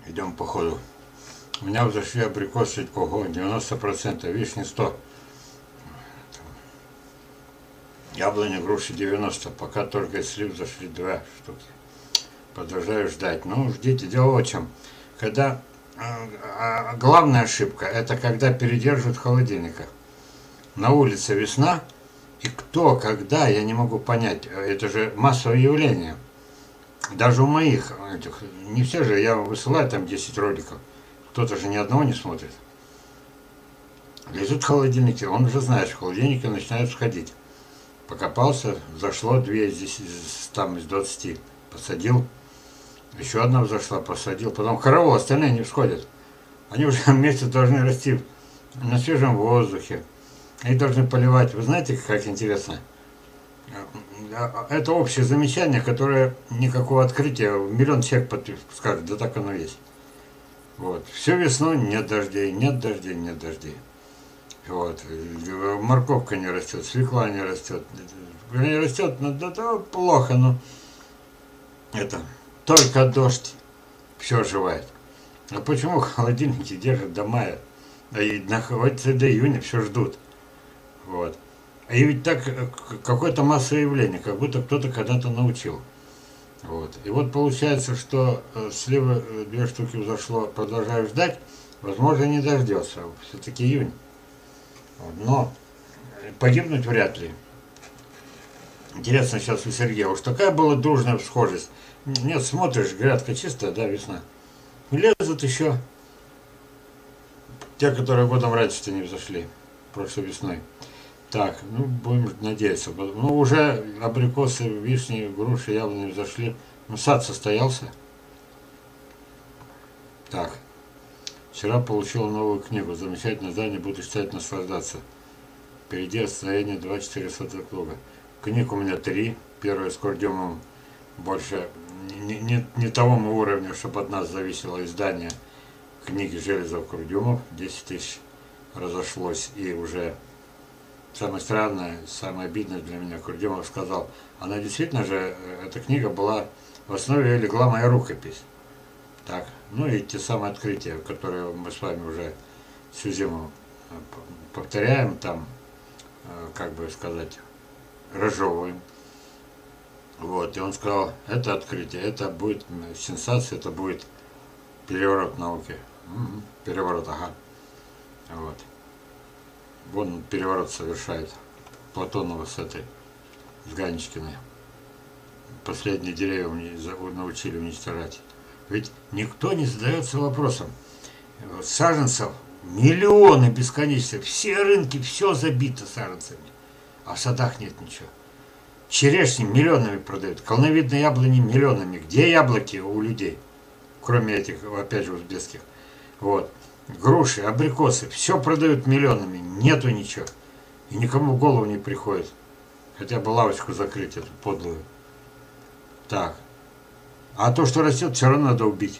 Идем по ходу. У меня взошли абрикосы, ого, 90%, вишни 100, яблони, груши 90, пока только из слив зашли 2 штуки. Продолжаю ждать. Ну, ждите, дело в чем. Когда главная ошибка, это когда передерживают в холодильниках. На улице весна, и кто, когда, я не могу понять. Это же массовое явление. Даже у моих этих, не все же, я высылаю там 10 роликов, кто-то же ни одного не смотрит. Лежит в холодильнике, он уже знает, что в холодильнике начинают сходить. Покопался, зашло 2 из 20, посадил. Еще одна взошла, посадил. Потом караул, остальные не всходят. Они уже месяц должны расти на свежем воздухе. Их должны поливать. Вы знаете, как интересно? Это общее замечание, которое никакого открытия. Миллион человек скажет, да так оно есть. Вот. Всю весну нет дождей, нет дождей, нет дождей. Вот. Морковка не растет, свекла не растет. Не растет, но да, плохо, но это только дождь все оживает. А почему холодильники держат до мая? И находятся до июня, все ждут. Вот. И ведь так какое-то массовое явление, как будто кто-то когда-то научил. Вот. И вот получается, что слева 2 штуки взошло, продолжаю ждать, возможно, не дождется. Все-таки июнь. Вот. Но погибнуть вряд ли. Интересно сейчас у Сергея, уж такая была дружная схожесть. Нет, смотришь, грядка чистая, да, весна. Лезут еще те, которые годом раньше-то не взошли, прошлой весной. Так, ну будем надеяться. Ну уже абрикосы, вишни, груши, яблони взошли. Ну сад состоялся. Так, вчера получил новую книгу. Замечательное издание, буду читать, наслаждаться. Впереди отстроение 24 сотых круга. Книг у меня 3. Первая с Курдюмовым больше не того уровня, чтобы от нас зависело издание книги Железов-Курдюмов. 10 тысяч разошлось, и уже самое странное, самое обидное для меня, Курдюмов сказал, она действительно же, эта книга была, в основе ее легла моя рукопись. Так, ну и те самые открытия, которые мы с вами уже всю зиму повторяем, там, как бы сказать, разжевываем. Вот, и он сказал, это открытие, это будет сенсация, это будет переворот науки. Угу, переворот, ага. Вот. Вон переворот совершает Платонова с этой, с Ганечкиной. Последние деревья научили уничтожать. Ведь никто не задается вопросом. Саженцев миллионы бесконечно. Все рынки, все забито саженцами. А в садах нет ничего. Черешни миллионами продают. Колоновидные яблони миллионами. Где яблоки у людей? Кроме этих, опять же, узбекских. Вот. Груши, абрикосы. Все продают миллионами. Нету ничего. И никому в голову не приходит. Хотя бы лавочку закрыть эту подлую. Так. А то, что растет, все равно надо убить.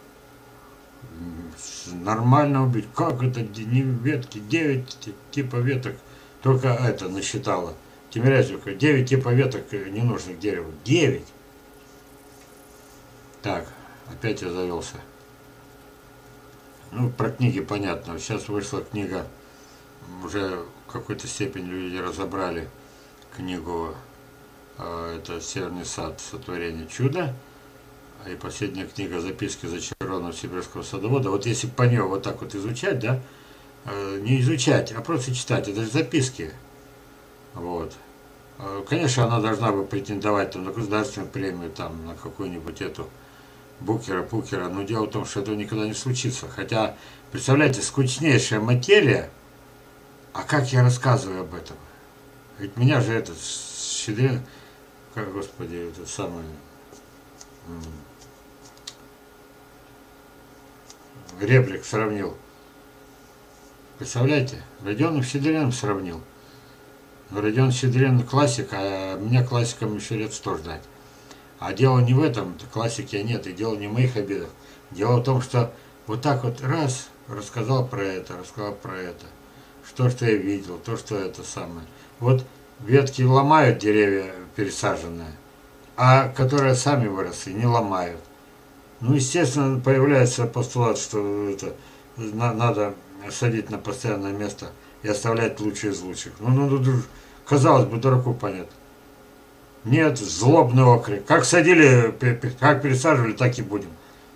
Нормально убить. Как это? Не ветки. 9 типа веток. Только это насчитала. Тимирязевка. 9 типа веток ненужных дереву. 9. Так. Опять я завелся. Ну, про книги понятно. Сейчас вышла книга. Уже в какой-то степени люди разобрали книгу. Это «Северный сад. Сотворение чуда». И последняя книга «Записки зачарованного сибирского садовода». Вот если по нее вот так вот изучать, да, не изучать, а просто читать, это же записки. Вот. Конечно, она должна бы претендовать там, на государственную премию, там, на какую-нибудь эту Букера, но дело в том, что этого никогда не случится. Хотя, представляете, скучнейшая материя, а как я рассказываю об этом? Ведь меня же этот Щедрин, как, господи, этот самый... Реплик сравнил. Представляете? Родионов с Щедриным сравнил. Но Родион Щедрин классик, а меня классикам еще лет 100 ждать. А дело не в этом, классики нет, и дело не в моих обидах. Дело в том, что вот так вот раз, рассказал про это. Что я видел, то, что это самое. Вот ветки ломают деревья пересаженные, а которые сами выросли, не ломают. Ну, естественно, появляется постулат, что это надо садить на постоянное место и оставлять лучшие из лучших. Казалось бы, дураку понятно. Нет, злобный окрик. Как садили, как пересаживали, так и будем.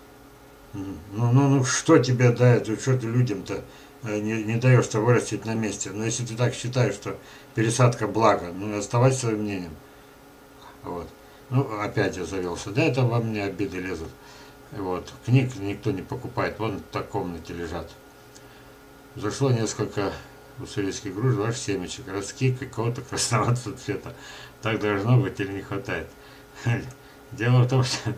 Ну, что тебе дает, что ты людям-то не даешь-то вырастить на месте. Но если ты так считаешь, что пересадка благо, ну, оставайся своим мнением. Вот. Ну, опять я завелся. Да, это во мне обиды лезут. Вот. Книг никто не покупает. Вон в комнате лежат. Зашло несколько уссурийских груш, ваших семечек, ростки какого-то красноватого цвета. Так должно быть или не хватает? Дело в том, что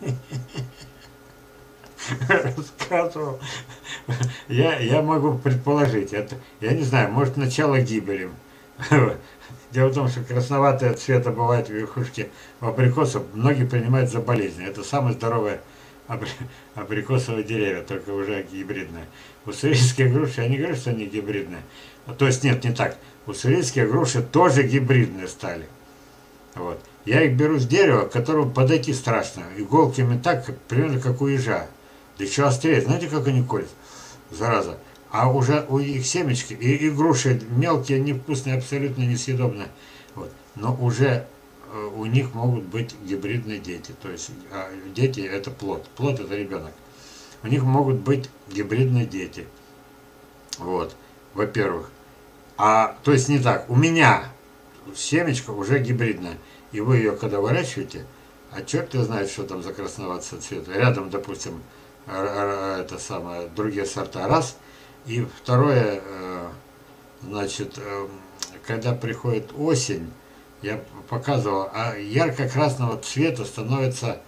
рассказывал. Я могу предположить, это, я не знаю, может начало гибели. Дело в том, что красноватые цвета бывает в верхушке абрикосов, многие принимают за болезнь. Это самое здоровое абрикосовые деревья, только уже гибридные. Уссурийские груши, я не говорю, что они гибридные. То есть нет, не так. Уссурийские груши тоже гибридные стали. Вот. Я их беру с дерева, к которому подойти страшно. Иголками так, примерно как у ежа. Да еще острее. Знаете, как они колят? Зараза. А уже у их семечки и груши мелкие, невкусные, абсолютно несъедобные. Вот. Но уже у них могут быть гибридные дети. То есть дети это плод. Плод это ребенок. У них могут быть гибридные дети. Вот. Во-первых. То есть не так. У меня семечко уже гибридная. И вы ее когда выращиваете, а черт его знает, что там за красноватый цвет. Рядом, допустим, это самое, другие сорта. Раз. И второе, значит, когда приходит осень, я показывал, ярко-красного цвета становится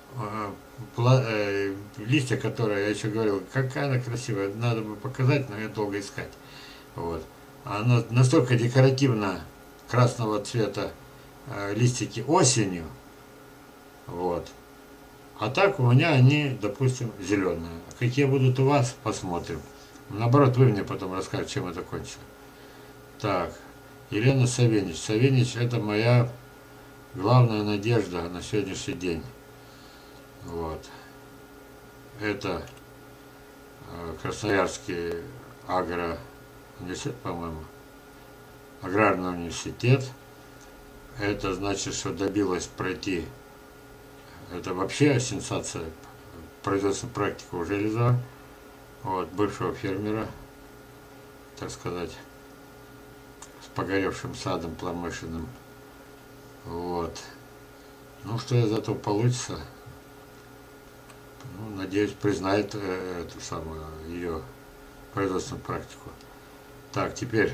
листья, которые, я еще говорил, какая она красивая, надо бы показать, но я долго искать. Вот. Она настолько декоративно красного цвета листики осенью, вот. А так у меня они, допустим, зеленые. Какие будут у вас, посмотрим. Наоборот, вы мне потом расскажете, чем это кончится. Так, Елена Савенич. Савенич это моя главная надежда на сегодняшний день. Вот. Это Красноярский университет, по-моему, аграрный университет. Это значит, что добилась пройти, это вообще сенсация, производственная практика уже реализована. Вот, бывшего фермера, так сказать, с погоревшим садом промышленным. Вот. Ну, что из этого получится? Ну, надеюсь, признает эту самую ее производственную практику. Так, теперь.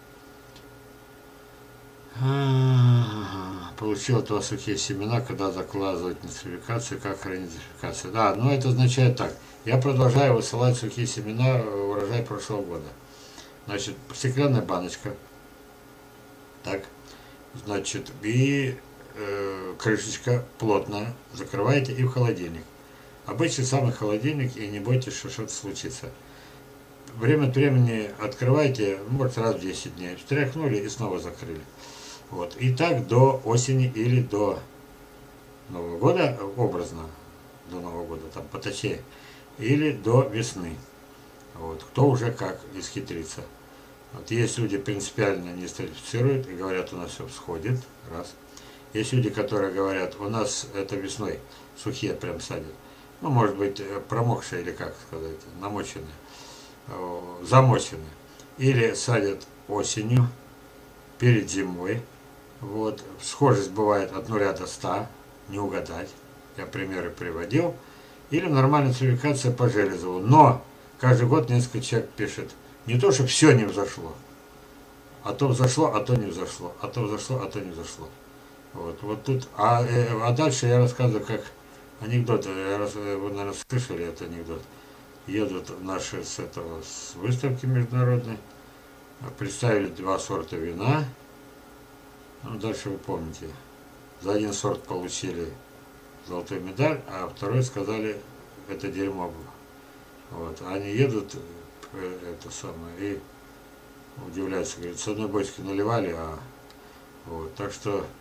Получил от вас сухие семена, когда закладывать ноцификации, как хранить ноцификации. Да, ну это означает так. Я продолжаю высылать сухие семена урожай прошлого года. Значит, стеклянная баночка. Так. Значит, и крышечка плотно закрываете и в холодильник. Обычный самый холодильник, и не бойтесь, что что-то случится. Время от времени открывайте, может раз в 10 дней. Встряхнули и снова закрыли. Вот. И так до осени или до Нового года, образно, до Нового года, там поточнее, или до весны. Вот. Кто уже как исхитрится. Вот. Есть люди принципиально не стратифицируют и говорят, у нас все всходит. Раз. Есть люди, которые говорят, у нас это весной сухие прям садят. Ну, может быть, промокшие или как сказать, намоченные, замоченные. Или садят осенью, перед зимой. Вот. Схожесть бывает от 0 до 100, не угадать. Я примеры приводил. Или нормальная цивилизация по Железову. Но каждый год несколько человек пишет. Не то, что все не взошло. А то взошло, а то не взошло. А то взошло, а то не взошло. Вот тут. А дальше я рассказываю, как анекдот. Вы, наверное, слышали этот анекдот. Едут наши с выставки международной. Представили 2 сорта вина. Ну, дальше вы помните. За один сорт получили золотую медаль, а второй сказали, это дерьмо было. Вот. Они едут, это самое, и удивляются, говорят, с одной бочки наливали, вот. Так что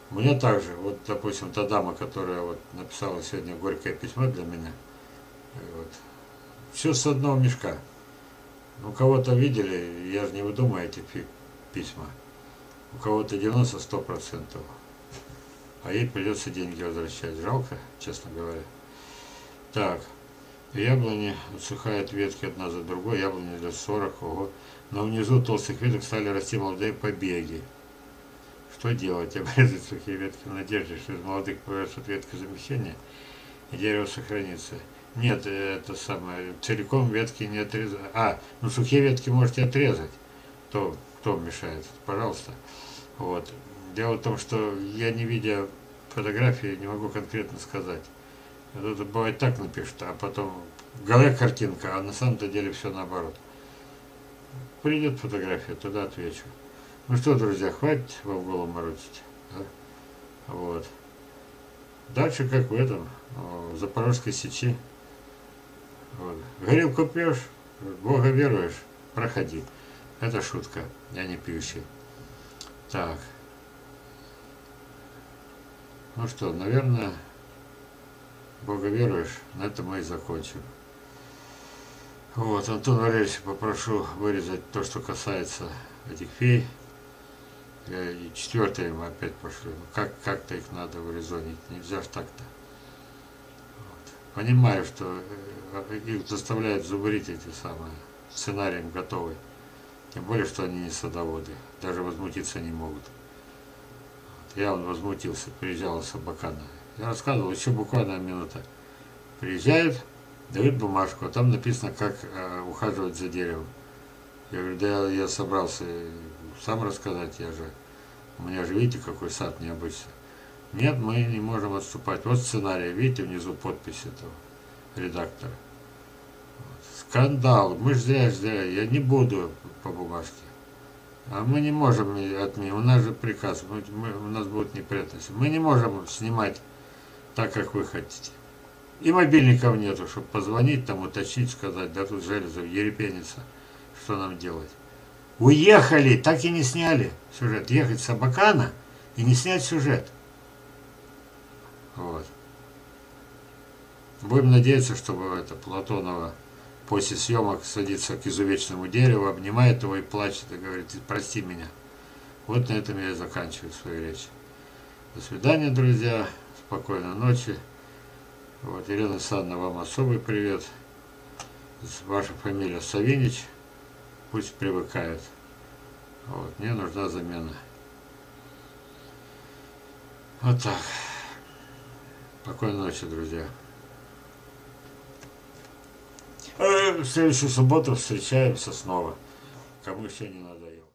У меня также, вот, допустим, та дама, которая вот написала сегодня горькое письмо для меня, вот, все с одного мешка. У кого-то видели, я же не выдумаю эти письма. У кого-то 90-100%. А ей придется деньги возвращать. Жалко, честно говоря. Так, яблони усыхают ветки одна за другой, яблони лет 40, ого. Но внизу толстых веток стали расти молодые побеги. Что делать? Обрезать сухие ветки в надежде, что из молодых появятся ветки замещения, и дерево сохранится. Нет, это самое, целиком ветки не отрезать. Ну сухие ветки можете отрезать. Кто мешает? Пожалуйста. Вот. Дело в том, что я, не видя фотографии, не могу конкретно сказать. Это бывает так напишут, а потом в голове картинка, а на самом-то деле все наоборот. Придет фотография, тогда отвечу. Ну что, друзья, хватит вам голову морочить. Да? Вот. Дальше, как в этом, в Запорожской Сечи. Вот. Горилку пьешь, в Бога веруешь, проходи. Это шутка, я не пьющий. Так. Ну что, наверное, Бога веруешь, на этом мы и закончим. Вот, Антон Валерьевич, попрошу вырезать то, что касается этих фей. И четвертое им опять пошлю. Ну, как-то их надо урезонить, нельзя ж так-то. Вот. Понимаю, что их заставляют зубрить эти самые, сценарием готовый. Тем более, что они не садоводы, даже возмутиться не могут. Вот. Я возмутился, приезжал с Абакана. Я рассказывал, еще буквально минута. Приезжают, дают бумажку, а там написано, как ухаживать за деревом. Я говорю, да я собрался сам рассказать, у меня же видите, какой сад необычный. Нет, мы не можем отступать. Вот сценарий, видите, внизу подпись этого редактора. Вот. Скандал, мы же зря, я не буду по бумажке. А мы не можем отменить, у нас же приказ, у нас будут неприятности. Мы не можем снимать так, как вы хотите. И мобильников нету, чтобы позвонить, там уточнить, сказать, да тут Железов ерепенится, что нам делать. Уехали, так и не сняли сюжет. Ехать с Абакана и не снять сюжет. Вот. Будем надеяться, чтобы это Платонова после съемок садится к изувеченному дереву, обнимает его и плачет, и говорит, прости меня. Вот на этом я и заканчиваю свою речь. До свидания, друзья. Спокойной ночи. Вот, Елена Александровна, вам особый привет. Ваша фамилия Савинич. Пусть привыкает. Вот, мне нужна замена. Вот так. Спокойной ночи, друзья. В следующую субботу встречаемся снова. Кому еще не надоело.